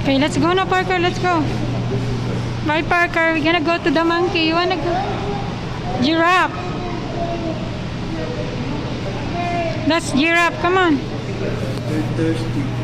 Okay, let's go now, Parker. Let's go. Bye, Parker. We're gonna go to the monkey. You wanna go? Giraffe. That's giraffe. Come on. They're thirsty.